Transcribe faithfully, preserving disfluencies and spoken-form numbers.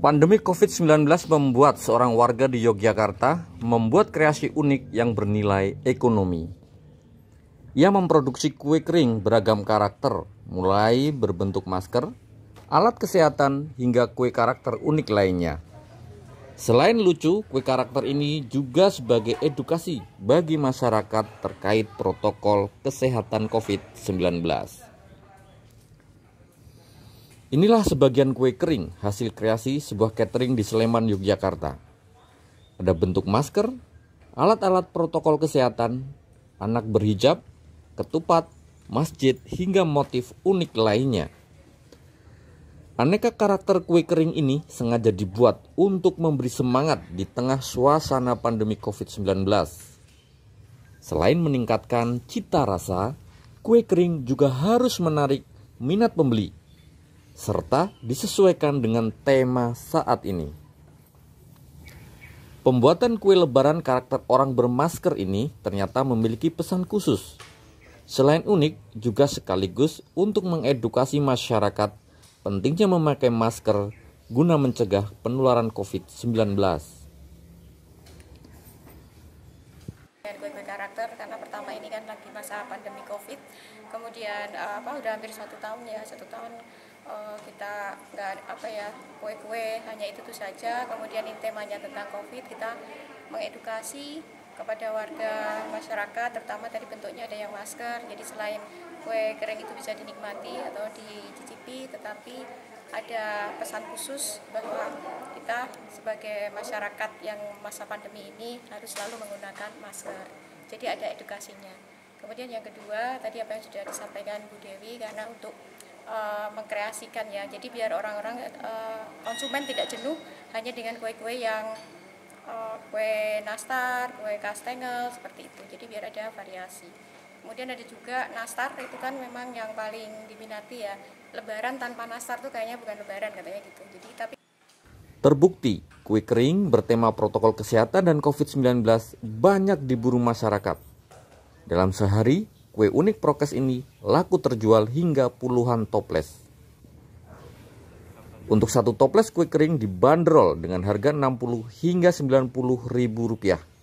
Pandemi covid sembilan belas membuat seorang warga di Yogyakarta membuat kreasi unik yang bernilai ekonomi. Ia memproduksi kue kering beragam karakter, mulai berbentuk masker, alat kesehatan, hingga kue karakter unik lainnya. Selain lucu, kue karakter ini juga sebagai edukasi bagi masyarakat terkait protokol kesehatan covid sembilan belas. Inilah sebagian kue kering hasil kreasi sebuah catering di Sleman, Yogyakarta. Ada bentuk masker, alat-alat protokol kesehatan, anak berhijab, ketupat, masjid, hingga motif unik lainnya. Aneka karakter kue kering ini sengaja dibuat untuk memberi semangat di tengah suasana pandemi covid sembilan belas. Selain meningkatkan cita rasa, kue kering juga harus menarik minat pembeli, serta disesuaikan dengan tema saat ini. Pembuatan kue lebaran karakter orang bermasker ini ternyata memiliki pesan khusus. Selain unik, juga sekaligus untuk mengedukasi masyarakat pentingnya memakai masker guna mencegah penularan covid sembilan belas. Kue-kue karakter karena pertama ini kan lagi masa pandemi covid, kemudian apa udah hampir satu tahun ya satu tahun uh, kita nggak apa ya kue-kue hanya itu tuh saja. Kemudian ini temanya tentang covid, kita mengedukasi kepada warga masyarakat, terutama tadi bentuknya ada yang masker. Jadi selain kue kering itu bisa dinikmati atau dicicipi, tetapi ada pesan khusus bahwa kita sebagai masyarakat yang masa pandemi ini harus selalu menggunakan masker. Jadi ada edukasinya. Kemudian yang kedua, tadi apa yang sudah disampaikan Bu Dewi, karena untuk uh, mengkreasikan ya, jadi biar orang-orang uh, konsumen tidak jenuh hanya dengan kue-kue yang uh, kue nastar, kue kastengel, seperti itu. Jadi biar ada variasi. Kemudian ada juga nastar, itu kan memang yang paling diminati ya. Lebaran tanpa nastar tuh kayaknya bukan lebaran katanya gitu. Jadi tapi Terbukti, kue kering bertema protokol kesehatan dan covid sembilan belas banyak diburu masyarakat. Dalam sehari, kue unik prokes ini laku terjual hingga puluhan toples. Untuk satu toples kue kering dibanderol dengan harga enam puluh hingga sembilan puluh ribu rupiah.